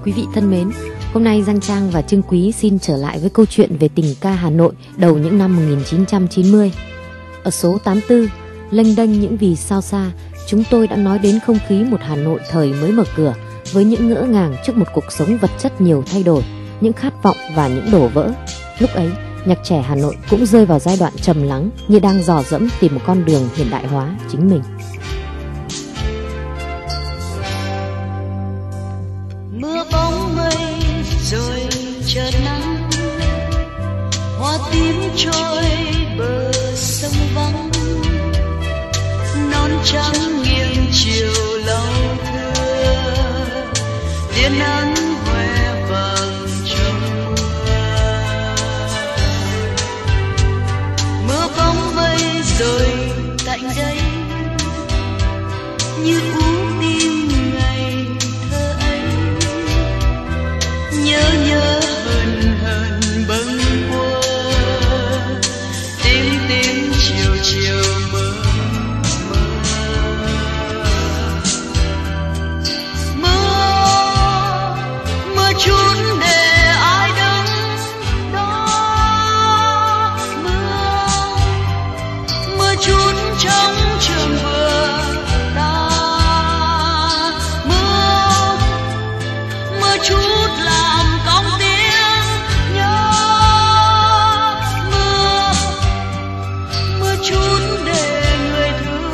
Quý vị thân mến, hôm nay Giang Trang và Trương Quý xin trở lại với câu chuyện về tình ca Hà Nội đầu những năm 1990. Ở số 84, lênh đênh những vì sao xa, chúng tôi đã nói đến không khí một Hà Nội thời mới mở cửa, với những ngỡ ngàng trước một cuộc sống vật chất nhiều thay đổi, những khát vọng và những đổ vỡ. Lúc ấy, nhạc trẻ Hà Nội cũng rơi vào giai đoạn trầm lắng, như đang dò dẫm tìm một con đường hiện đại hóa chính mình. Mưa bóng mây rồi chợt nắng, hoa tím trôi bờ sông vắng, non trắng nghiêng chiều lâu thưa, tia nắng hoe vàng trong mưa. Mưa bóng mây rồi cạnh đây như ú tim ngày thơ ấy, nhớ hờn hờn bâng quơ, tím chiều mơ mơ chút để ai đứng đó, mưa chút trong trường vừa ta, mưa chút làm cong tiếng nhớ, mưa chút để người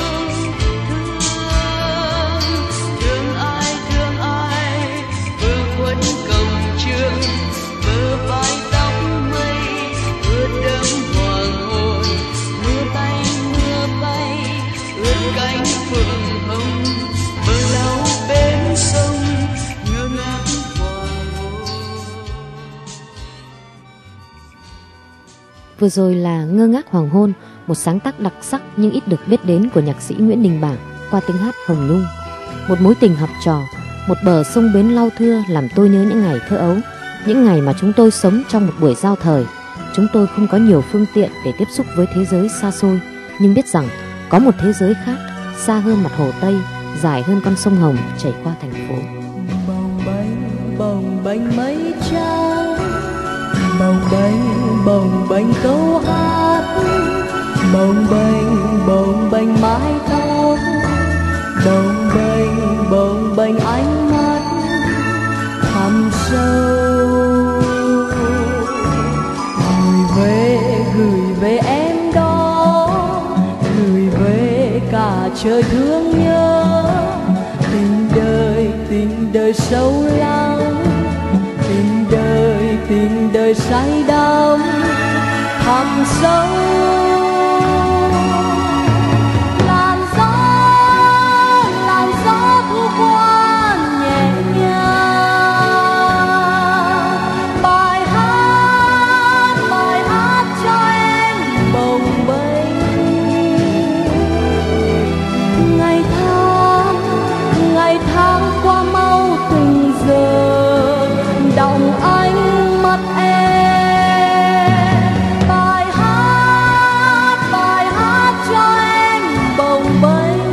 thương ai vừa quấn cổng trường, vừa vai tóc mây ướt đẫm hoàng hôn, mưa bay ướt cánh phượng hồng, bờ lau bên sông ngơ ngác hoàng hôn. Vừa rồi là Ngơ ngác hoàng hôn, một sáng tác đặc sắc nhưng ít được biết đến của nhạc sĩ Nguyễn Đình Bảng qua tiếng hát Hồng Nhung. Một mối tình học trò, một bờ sông bến lau thưa làm tôi nhớ những ngày thơ ấu, những ngày mà chúng tôi sống trong một buổi giao thời. Chúng tôi không có nhiều phương tiện để tiếp xúc với thế giới xa xôi, nhưng biết rằng có một thế giới khác, xa hơn mặt hồ Tây, dài hơn con sông Hồng chảy qua thành phố. Bồng bềnh mây trắng, bồng bềnh câu hát, bồng bềnh mái tóc, bồng bềnh ánh mắt thẳm sâu, gửi về em đó, gửi về cả trời thương nhớ, tình đời sâu lắng, tình đời say đắm thẳm sâu. Làn gió thu qua nhẹ nhàng, bài hát cho em bồng bềnh. Ngày tháng qua mau từng giờ, đọng ánh mắt em. Bài hát cho em bồng bềnh.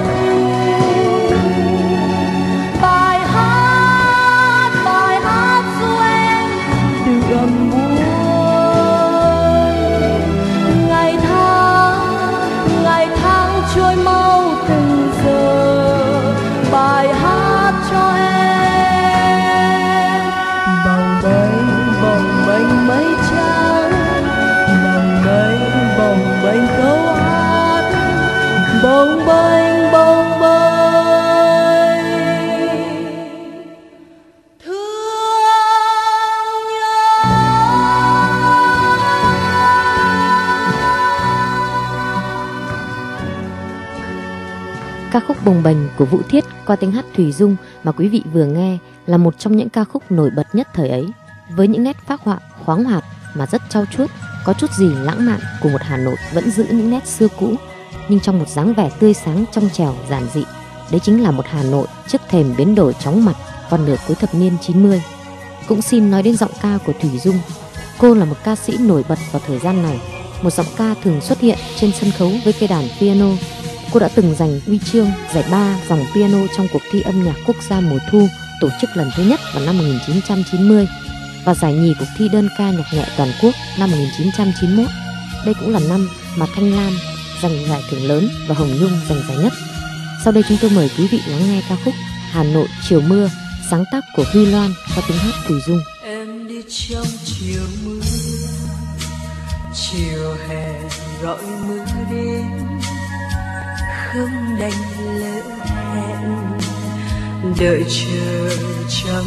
Bài hát giúp em đượm buồn. Ngày tháng trôi mau từng giờ, bài hát cho em. Bồng bềnh mây trắng, bồng bềnh câu hát, bồng bềnh thương nhớ. Ca khúc Bồng bềnh của Vũ Thiết qua tiếng hát Thùy Dung mà quý vị vừa nghe là một trong những ca khúc nổi bật nhất thời ấy, với những nét phác họa khoáng hoạt mà rất trau chuốt, có chút gì lãng mạn của một Hà Nội vẫn giữ những nét xưa cũ, nhưng trong một dáng vẻ tươi sáng trong trẻo giản dị. Đấy chính là một Hà Nội trước thềm biến đổi chóng mặt vào nửa cuối thập niên 90. Cũng xin nói đến giọng ca của Thùy Dung. Cô là một ca sĩ nổi bật vào thời gian này, một giọng ca thường xuất hiện trên sân khấu với cây đàn piano. Cô đã từng giành huy chương giải ba dòng piano trong cuộc thi âm nhạc quốc gia mùa thu tổ chức lần thứ nhất vào năm 1990 và giải nhì cuộc thi đơn ca nhạc nhẹ toàn quốc năm 1991. Đây cũng là năm mà Thanh Lam giành giải thưởng lớn và Hồng Nhung giành giải nhất. Sau đây chúng tôi mời quý vị lắng nghe ca khúc Hà Nội Chiều Mưa, sáng tác của Huy Loan qua tiếng hát Thùy Dung. Em đi trong chiều mưa, chiều hè rọi mưa đến, không đành lỡ hẹn đợi chờ trong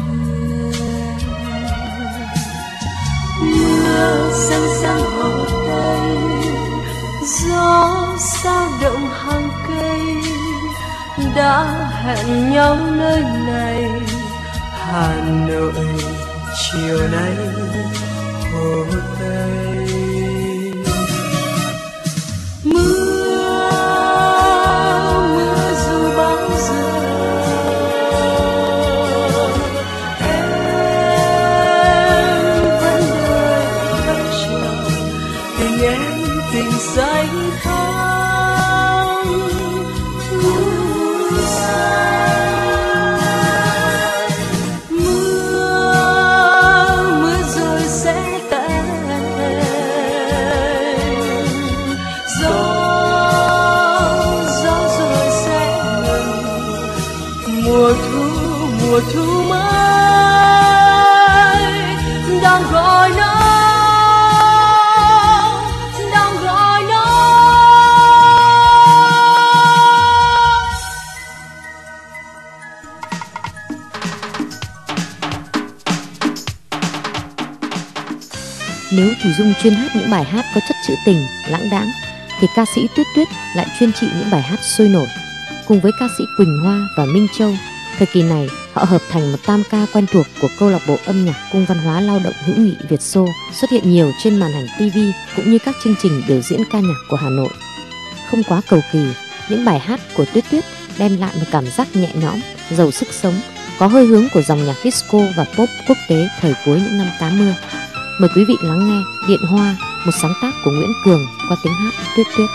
mưa răng răng hồ tây, gió sao động hàng cây, đã hẹn nhau nơi này. Hà Nội chiều nay hồ tây, mưa dù bao giờ em vẫn đợi khắc chờ, tình em tình xanh thắm. Mưa rồi sẽ tan, gió rồi sẽ ngừng. Mùa thu mới đang gọi nó, đang gọi nó. Nếu Thùy Dung chuyên hát những bài hát có chất trữ tình, lãng đãng, thì ca sĩ Tuyết Tuyết lại chuyên trị những bài hát sôi nổi. Cùng với ca sĩ Quỳnh Hoa và Minh Châu, thời kỳ này họ hợp thành một tam ca quen thuộc của câu lạc bộ âm nhạc Cung Văn hóa Lao động Hữu nghị Việt Xô, xuất hiện nhiều trên màn ảnh TV cũng như các chương trình biểu diễn ca nhạc của Hà Nội. Không quá cầu kỳ, những bài hát của Tuyết Tuyết đem lại một cảm giác nhẹ nhõm, giàu sức sống, có hơi hướng của dòng nhạc disco và pop quốc tế thời cuối những năm 80. Mời quý vị lắng nghe Điện Hoa, một sáng tác của Nguyễn Cường qua tiếng hát Tuyết Tuyết.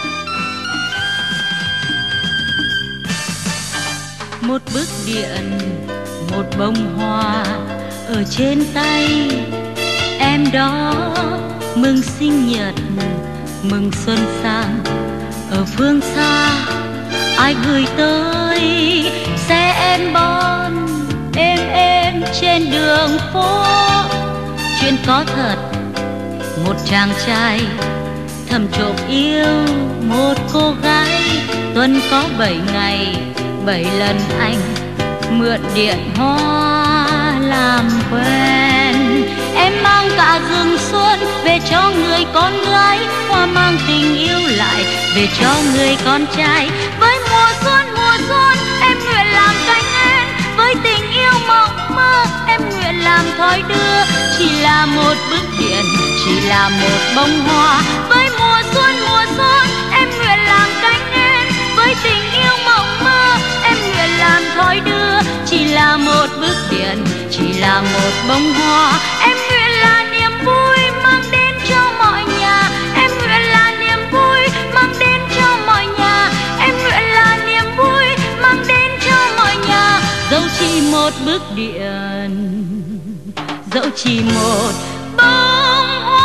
Một bức điện, một bông hoa ở trên tay em đó, mừng sinh nhật, mừng xuân sang. Ở phương xa ai gửi tới, xe em bon êm trên đường phố. Chuyện có thật, một chàng trai thầm trộm yêu một cô gái. Tuần có 7 ngày, 7 lần anh mượn điện hoa làm quen. Em mang cả rừng xuân về cho người con gái, hoa mang tình yêu lại về cho người con trai. Với mùa xuân em nguyện làm cánh én, với tình yêu mộng mơ em nguyện làm thoi đưa. Chỉ là một bức điện, chỉ là một bông hoa. Với mùa xuân em nguyện làm cánh én, với tình yêu mộng mơ em nguyện làm thoi đưa. Chỉ là một bức điện, chỉ là một bông hoa. Em nguyện là niềm vui mang đến cho mọi nhà. Em nguyện là niềm vui mang đến cho mọi nhà. Em nguyện là niềm vui mang đến cho mọi nhà. Dẫu chỉ một bức điện, dẫu chỉ một bông hoa.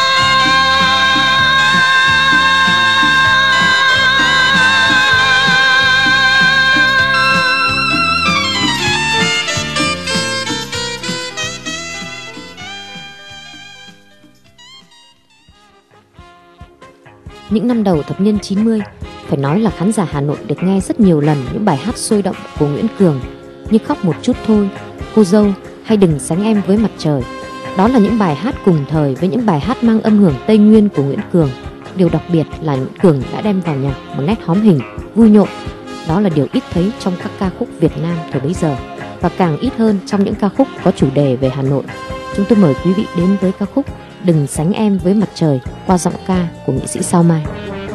Những năm đầu thập niên 90, phải nói là khán giả Hà Nội được nghe rất nhiều lần những bài hát sôi động của Nguyễn Cường như Khóc Một Chút Thôi, Cô Dâu hay Đừng Sánh Em Với Mặt Trời. Đó là những bài hát cùng thời với những bài hát mang âm hưởng Tây Nguyên của Nguyễn Cường. Điều đặc biệt là Nguyễn Cường đã đem vào nhạc một nét hóm hình, vui nhộn. Đó là điều ít thấy trong các ca khúc Việt Nam thời bấy giờ, và càng ít hơn trong những ca khúc có chủ đề về Hà Nội. Chúng tôi mời quý vị đến với ca khúc Đừng Sánh Em Với Mặt Trời qua giọng ca của nghệ sĩ Sao Mai.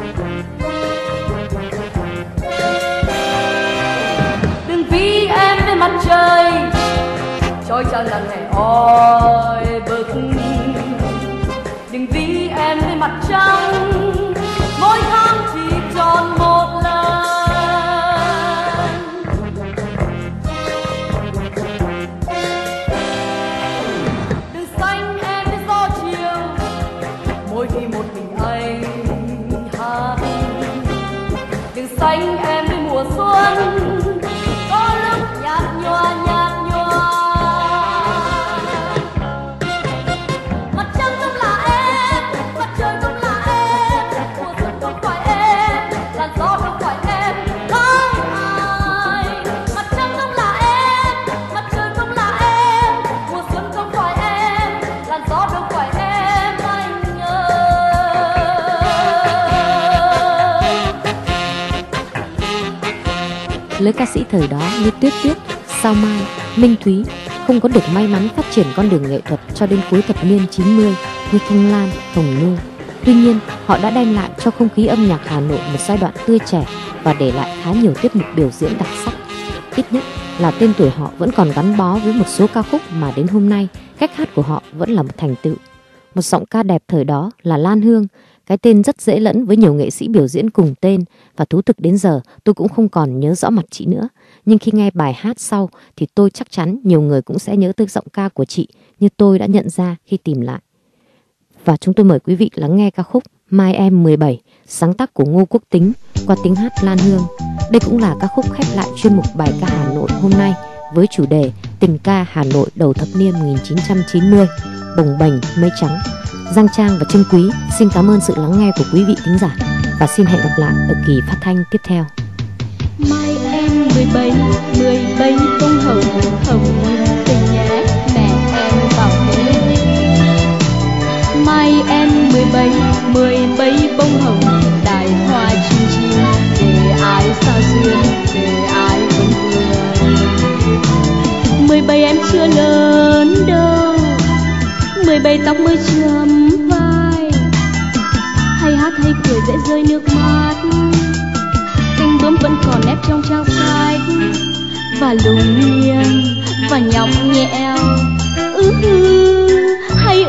Đừng vì em với mặt trời trôi tràn lặng ngày oi bức. Đừng vì em với mặt trăng mỗi tháng chỉ tròn một lần. mùa xuân, có lúc nhạt nhòa nhạt nhòa. Mặt trăng không là em, mặt trời không là em, mùa xuân không phải em, làn gió không phải em, không ai. Mặt trăng không là em, mặt trời không là em, mùa xuân không phải em, làn gió không phải em, anh ơi. Lứa ca sĩ thời đó như Tuyết Tuyết, Sao Mai, Minh Thúy không có được may mắn phát triển con đường nghệ thuật cho đến cuối thập niên 90 như Thanh Lam, Hồng Nhung. Tuy nhiên, họ đã đem lại cho không khí âm nhạc Hà Nội một giai đoạn tươi trẻ và để lại khá nhiều tiết mục biểu diễn đặc sắc. Ít nhất là tên tuổi họ vẫn còn gắn bó với một số ca khúc mà đến hôm nay cách hát của họ vẫn là một thành tựu. Một giọng ca đẹp thời đó là Lan Hương, cái tên rất dễ lẫn với nhiều nghệ sĩ biểu diễn cùng tên, và thú thực đến giờ tôi cũng không còn nhớ rõ mặt chị nữa. Nhưng khi nghe bài hát sau thì tôi chắc chắn nhiều người cũng sẽ nhớ tới giọng ca của chị như tôi đã nhận ra khi tìm lại. Và chúng tôi mời quý vị lắng nghe ca khúc Mai Em 17, sáng tác của Ngô Quốc Tính qua tiếng hát Lan Hương. Đây cũng là ca khúc khép lại chuyên mục bài ca Hà Nội hôm nay với chủ đề Tình ca Hà Nội đầu thập niên 1990, bồng bềnh mây trắng. Giang Trang và Trương Quý xin cảm ơn sự lắng nghe của quý vị thính giả và xin hẹn gặp lại ở kỳ phát thanh tiếp theo. Mai em 17 bông hồng hồng tình nhé mẹ em bảo thế. Mai em 17 bông hồng đài hoa chim chim, để ai xa xuyên để ai vẫn vương. 17 em chưa lớn đâu, 17 tóc mới chấm vai, hay hát hay cười dễ rơi nước mắt, cánh bướm vẫn còn nép trong trang sách và lùng nghiêng và nhõng nhẽo. Hay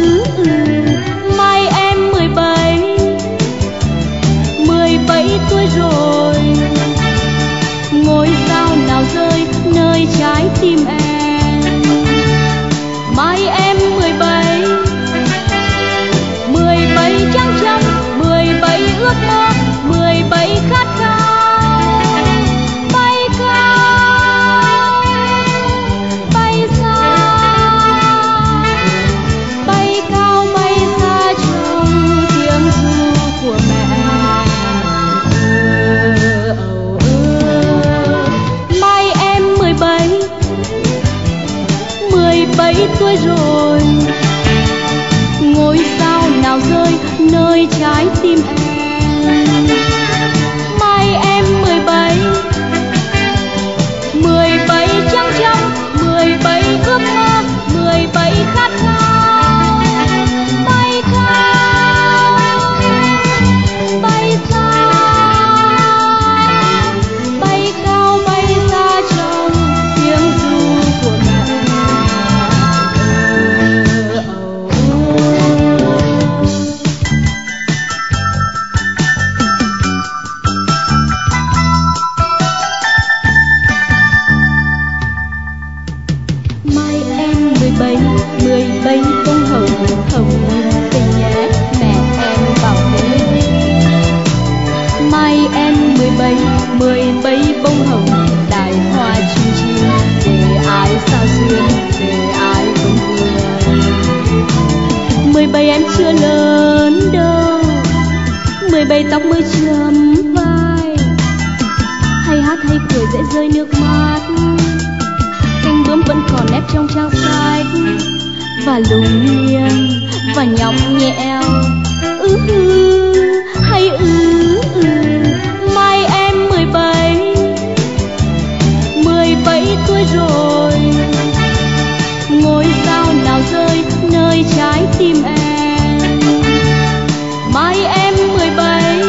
mai em 17 tuổi rồi, ngôi sao nào rơi nơi trái tim em. Mai em 17 trăng trăng, 17 ước mơ, 17 khát khao, bay cao, bay xa, bay cao bay xa trong tiếng ru của mẹ. Mai em 17 tuổi rồi, ngôi sao nào rơi nơi trái tim em. Mai em 17 trăng trăng, 17 ước mơ, 17 khát khao, bay cao, bay xa, bay cao bay xa trong tiếng ru của mẹ. Mai em 17 bông hồng hồng tình nhé mẹ em bảo thế. Mai em 17 bông hồng đài hoa chim chim, để ai xa xuyên để ai vẫn vương. 17 em chưa lớn đâu, 17 tóc mới chấm vai, hay hát hay cười dễ rơi nước mắt, cánh bướm vẫn còn nép trong trang sách và lùng nghiêng và nhõng nhẽo. Hay mai em 17 tuổi rồi, ngôi sao nào rơi nơi trái tim em. Mai em 17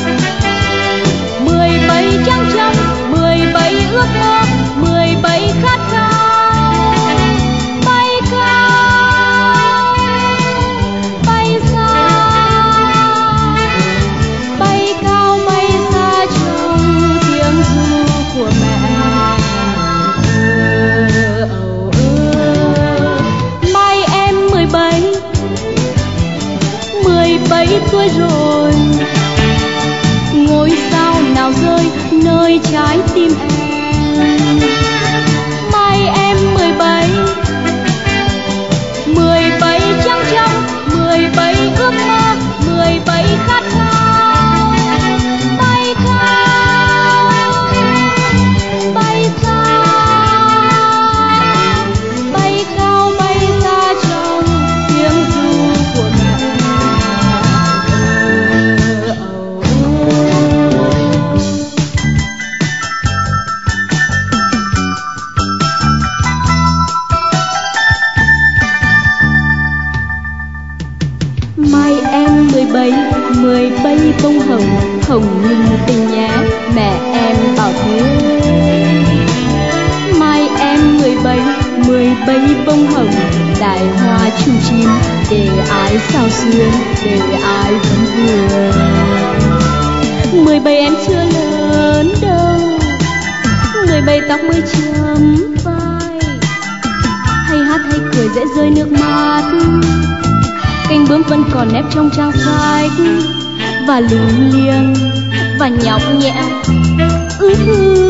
trăng trăng, 17 ước mơ, 17 khát khao, bay cao, bay xa, bay cao bay xa trong tiếng ru của mẹ. Mai em 17 tuổi rồi, ngôi sao nào rơi nơi nơi trái tim em. Mai em 17, 17 trăng trong, 17 ước mơ, 17 khát khao. Bay cao, bay cao, bay cao, bay xa trong tiếng ru của mẹ. Mai em 17, 17 bông hồng, hồng nhung tình nhé, mẹ em bảo thế. Mai em 17, 17 bông hồng, đài hoa chung chim, để ai sao xuyên, để ai vẫn vừa. 17 em chưa lớn đâu, 17 tóc mới chấm vai, hay hát hay cười dễ rơi nước mắt. Cánh bướm vẫn còn nép trong trang sách, và lùng liêng và nhõng nhẽo.